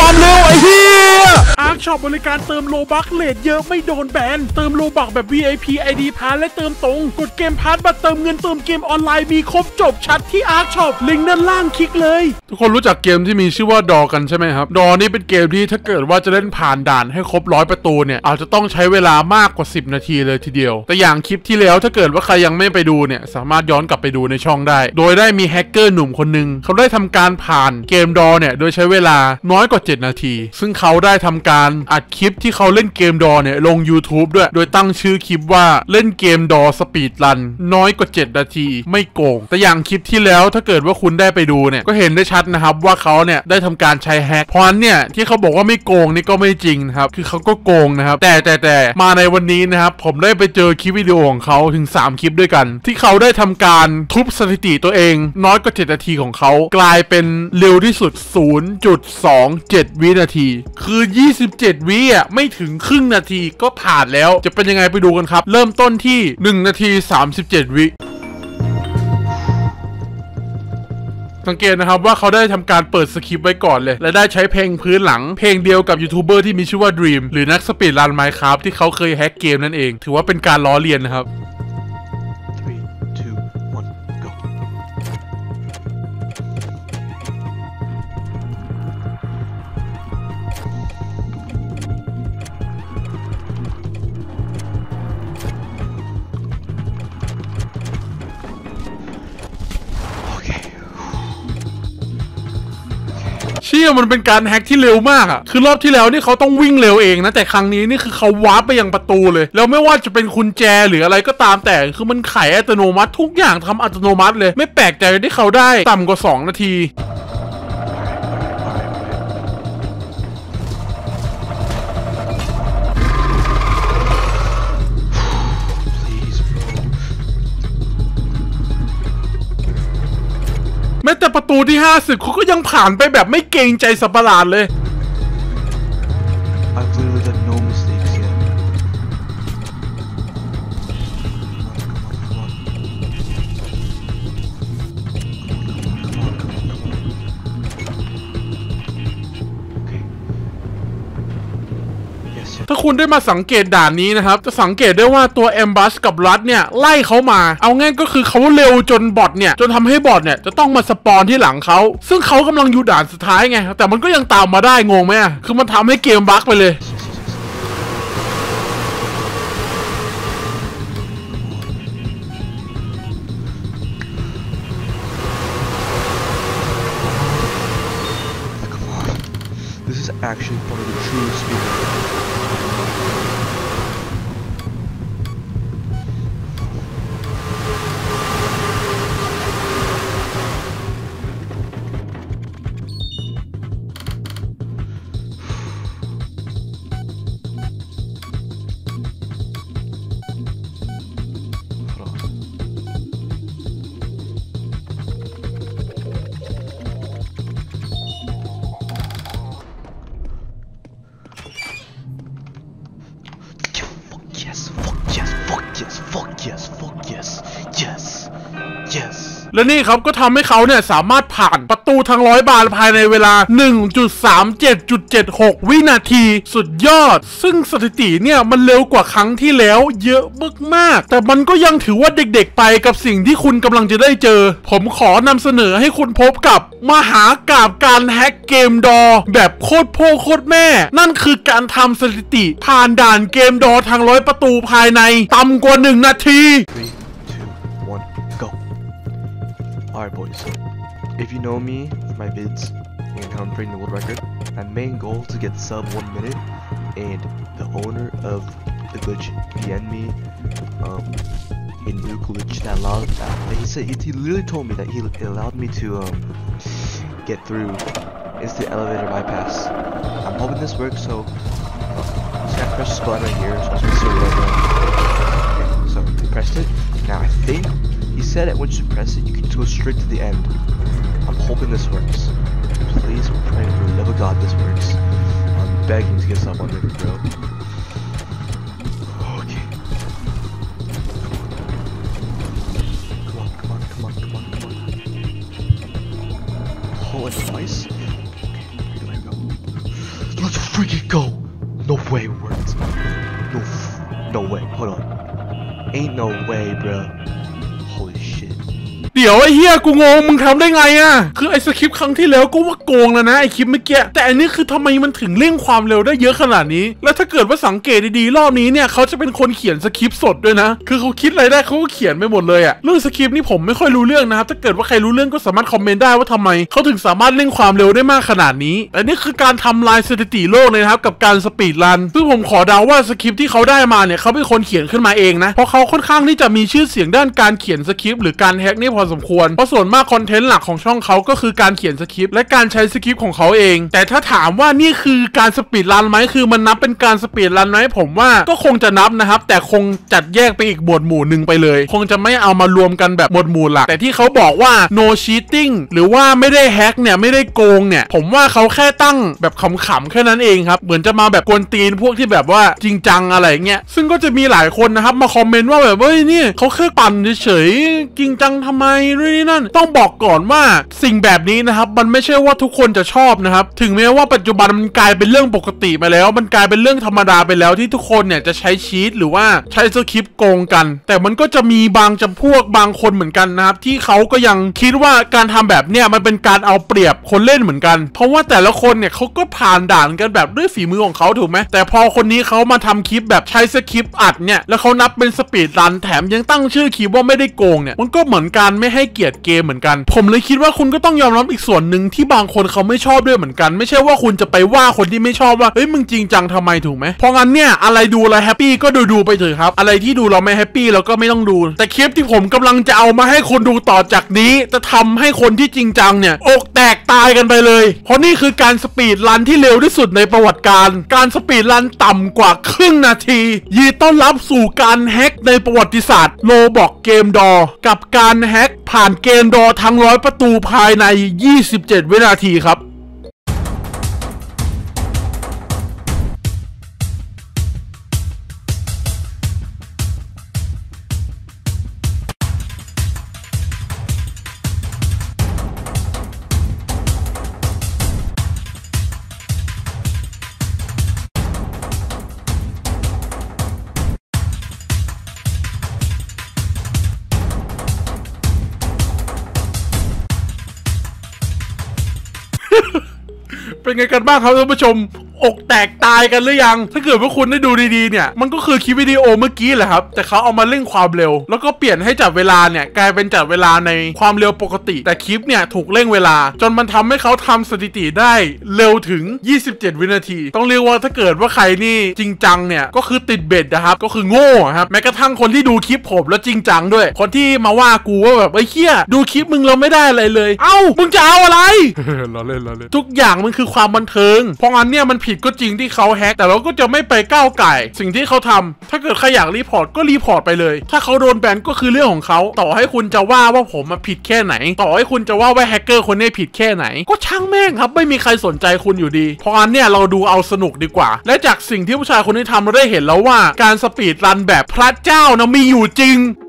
ความเร็วไอ้เหี้ยอาร์คช็อปบริการเติมโลบัคเลทเยอะไม่โดนแบนเติมโลบัคแบบ VIP ID พาร์ทและเติมตรงกดเกมพาร์ทบัตรเติมเงินเติมเกมออนไลน์มีครบจบชัดที่อาร์คช็อปลิงก์ด้านล่างคลิกเลยทุกคนรู้จักเกมที่มีชื่อว่าดอกันใช่ไหมครับดอนี่เป็นเกมที่ถ้าเกิดว่าจะเล่นผ่านด่านให้ครบ100ประตูเนี่ยอาจจะต้องใช้เวลามากกว่า10นาทีเลยทีเดียวแต่อย่างคลิปที่แล้วถ้าเกิดว่าใครยังไม่ไปดูเนี่ยสามารถย้อนกลับไปดูในช่องได้โดยได้มีแฮกเกอร์หนุ่มคนนึงเขาได้ทำการผ่านเกมดอเนี่ยโดยใช้เวลาน้อยกว่า7นาทีซึ่งเขาได้ทำการอัดคลิปที่เขาเล่นเกมดอเนี่ยลง YouTube ด้วยโดยตั้งชื่อคลิปว่าเล่นเกมดอสปีดรันน้อยกว่า7นาทีไม่โกงแต่อย่างคลิปที่แล้วถ้าเกิดว่าคุณได้ไปดูเนี่ยก็เห็นได้ชัดนะครับว่าเขาเนี่ยได้ทำการใช้แฮกเพราะฉะนั้นเนี่ยที่เขาบอกว่าไม่โกงนี่ก็ไม่จริงนะครับคือเขาก็โกงนะครับแต่มาในวันนี้นะครับผมได้ไปเจอคลิปวิดีโอของเขาถึง3คลิปด้วยกันที่เขาได้ทำการทุบสถิติตัวเองน้อยกว่า7นาทีของเขากลายเป็นเร็วที่สุด 0.27 วินาทีคือ27วิอ่ะไม่ถึงครึ่งนาทีก็ผ่านแล้วจะเป็นยังไงไปดูกันครับเริ่มต้นที่1นาที37วิสังเกตนะครับว่าเขาได้ทำการเปิดสคริปต์ไว้ก่อนเลยและได้ใช้เพลงพื้นหลังเพลงเดียวกับยูทูบเบอร์ที่มีชื่อว่า Dream หรือนักสปีดรัน Minecraft ที่เขาเคยแฮกเกมนั่นเองถือว่าเป็นการล้อเลียนนะครับเชี่ยมันเป็นการแฮกที่เร็วมากอ่ะคือรอบที่แล้วนี่เขาต้องวิ่งเร็วเองนะแต่ครั้งนี้นี่คือเขาวาร์ปไปยังประตูเลยแล้วไม่ว่าจะเป็นกุญแจหรืออะไรก็ตามแต่คือมันไขอัตโนมัติทุกอย่างทำอัตโนมัติเลยไม่แปลกใจที่เขาได้ต่ำกว่า2นาทีแม้แต่ประตูที่50เขาก็ยังผ่านไปแบบไม่เกรงใจสัตว์ประหลาดเลยถ้าคุณได้มาสังเกตด่านนี้นะครับจะสังเกตได้ว่าตัวแอมบัสกับรัดเนี่ยไล่เขามาเอาง่ายก็คือเขาเร็วจนบอทเนี่ยจนทำให้บอทเนี่ยจะต้องมาสปอนที่หลังเขาซึ่งเขากำลังอยู่ด่านสุดท้ายไงแต่มันก็ยังตามมาได้งงไหมคือมันทำให้เกมบั๊กไปเลย This is actually one of the truest speedruns. Yes และนี่ครับก็ทำให้เขาเนี่ยสามารถผ่านประตูทั้ง100 บานภายในเวลา 1.37.76 วินาทีสุดยอดซึ่งสถิติเนี่ยมันเร็วกว่าครั้งที่แล้วเยอะมากๆแต่มันก็ยังถือว่าเด็กๆไปกับสิ่งที่คุณกำลังจะได้เจอผมขอนำเสนอให้คุณพบกับมหากาพย์การแฮกเกมดอแบบโคตรพ่อโคตรแม่นั่นคือการทำสถิติผ่านด่านเกมดอทั้ง100ประตูภายในต่ำกว่า1นาที Alright boys, so if you know me, my vids, and how I'm breaking the world record, my main goal is to get sub 1 minute, and the owner of the glitch DM'd me a new glitch that allowed he literally told me that he allowed me to get through instant elevator bypass. I'm hoping this works, so I'm just gonna press this button right here, so I'm gonna see right now. Okay, so we pressed it. Now I think he said that once you press it, you can go straight to the end. I'm hoping this works. Please, we're praying for the love of God this works. I'm begging to get sub 1 minute, bro. Okay. Come on. Oh, it's nice. Okay, here we go. freaking go. No way it worked. No way. Hold on. Ain't no way, bro. Holy shit. เดี๋ยวไอ้เฮียกูงงมึงทำได้ไงอะคือไอ้สคริปต์ครั้งที่แล้วก็ว่าโกงแล้วนะไอ้คลิปเมื่อกี้แต่อันนี้คือทำไมมันถึงเร่งความเร็วได้เยอะขนาดนี้แล้วถ้าเกิดว่าสังเกตดีๆรอบนี้เนี่ยเขาจะเป็นคนเขียนสคริปต์สดด้วยนะคือเขาคิดอะไรได้เขาก็เขียนไปหมดเลยอะเรื่องสคริปต์นี่ผมไม่ค่อยรู้เรื่องนะครับถ้าเกิดว่าใครรู้เรื่องก็สามารถคอมเมนต์ได้ว่าทำไมเขาถึงสามารถเร่งความเร็วได้มากขนาดนี้แต่นี่คือการทำลายสถิติโลกเลยนะครับกับการสปีดรันซึ่งผมขอเดาว่าสคริปต์ที่เขาได้มาเนี่ยเขาเป็นคนเขียนขึ้นมาเองนะเพราะเขาค่อนข้างที่จะมีชื่อเสียงด้านการเขียนสคริปต์หรือการแฮกนี่พอสมควรเพราะส่วนมากคอนเทนต์หลักของช่องเขาก็คือการเขียนสคริปต์และการใช้สคริปต์ของเขาเองแต่ถ้าถามว่านี่คือการสปีดรันไหมคือมันนับเป็นการสปีดรันไหมผมว่าก็คงจะนับนะครับแต่คงจัดแยกไปอีกหมวดหมู่หนึ่งไปเลยคงจะไม่เอามารวมกันแบบหมวดหมู่หลักแต่ที่เขาบอกว่า no cheating หรือว่าไม่ได้แฮกเนี่ยไม่ได้โกงเนี่ยผมว่าเขาแค่ตั้งแบบขำๆแค่นั้นเองครับเหมือนจะมาแบบกวนตีนพวกที่แบบว่าจริงจังอะไรเงี้ยซึ่งก็จะมีหลายคนนะครับมาคอมเมนต์ว่าแบบเฮ้ยนี่เขาแค่ปั่นเฉยๆจริงจังทำไมนี่นั่นต้องบอกก่อนว่าสิ่งแบบนี้นะครับมันไม่ใช่ว่าทุกคนจะชอบนะครับถึงแม้ว่าปัจจุบันมันกลายเป็นเรื่องปกติไปแล้วมันกลายเป็นเรื่องธรรมดาไปแล้วที่ทุกคนเนี่ยจะใช้ชีทหรือว่าใช้สคริปต์โกงกันแต่มันก็จะมีบางจำพวกบางคนเหมือนกันนะครับที่เขาก็ยังคิดว่าการทำแบบเนี้ยมันเป็นการเอาเปรียบคนเล่นเหมือนกันเพราะว่าแต่ละคนเนี่ยเขาก็ผ่านด่านกันแบบด้วยฝีมือของเขาถูกไหมแต่พอคนนี้เขามาทำคลิปแบบใช้สคริปต์อัดเนี่ยแล้วเขานับเป็นสปีดรันแถมยังตั้งชื่อคลิปว่าไม่ได้โกงเนี่ยมันก็เหมือนการไม่ให้เกียรติเกมเหมือนกันผมเลยคิดว่าคุณก็ต้องยอมรับอีกส่วนหนึ่งที่บางคนเขาไม่ชอบด้วยเหมือนกันไม่ใช่ว่าคุณจะไปว่าคนที่ไม่ชอบว่าเฮ้ยมึงจริงจังทำไมถูกไหมเพราะงั้นเนี่ยอะไรดูแล้วแฮปปี้ก็ดูไปเถอะครับอะไรที่ดูเราไม่แฮปปี้เราก็ไม่ต้องดูแต่คลิปที่ผมกำลังจะเอามาให้คนดูต่อจากนี้จะทำให้คนที่จริงจังเนี่ยอกแตกตายกันไปเลยเพราะนี่คือการสปีดรันที่เร็วที่สุดในประวัติการสปีดรันต่ำกว่าครึ่งนาทียินดีต้อนรับสู่การแฮกในประวัติศาสตร์โลบอกเกมดอกับการแฮกผ่านเกมดอทั้ง100ประตูภายใน27 วินาทีครับเป็นไงกันบ้างครับท่านผู้ชมอกแตกตายกันหรือยังถ้าเกิดว่าคุณได้ดูดีๆเนี่ยมันก็คือคลิปวิดีโอเมื่อกี้แหละครับแต่เขาเอามาเร่งความเร็วแล้วก็เปลี่ยนให้จับเวลาเนี่ยกลายเป็นจับเวลาในความเร็วปกติแต่คลิปเนี่ยถูกเร่งเวลาจนมันทำให้เขาทำสถิติได้เร็วถึง27 วินาทีต้องเรียกว่าถ้าเกิดว่าใครนี่จริงจังเนี่ยก็คือติดเบ็ดนะครับก็คือโง่ครับแม้กระทั่งคนที่ดูคลิปผมแล้วจริงจังด้วยคนที่มาว่ากูว่าแบบไอ้เหี้ยดูคลิปมึงเราไม่ได้อะไรเลยเอ้ามึงจะเอาอะไร ล้อเล่นทุกอย่างมันคือความบันเทิงเพราะงั้นเนี่ยมันผิดก็จริงที่เขาแฮกแต่เราก็จะไม่ไปก้าวไก่สิ่งที่เขาทำถ้าเกิดใครอยากรีพอร์ตก็รีพอร์ตไปเลยถ้าเขาโดนแบนก็คือเรื่องของเขาต่อให้คุณจะว่าผมมาผิดแค่ไหนต่อให้คุณจะว่าแฮกเกอร์คนนี้ผิดแค่ไหนก็ช่างแม่งครับไม่มีใครสนใจคุณอยู่ดีเพราะงั้นเนี่ยเราดูเอาสนุกดีกว่าและจากสิ่งที่ผู้ชายคนนี้ทำเราได้เห็นแล้วว่าการสปีดรันแบบพระเจ้านะมีอยู่จริง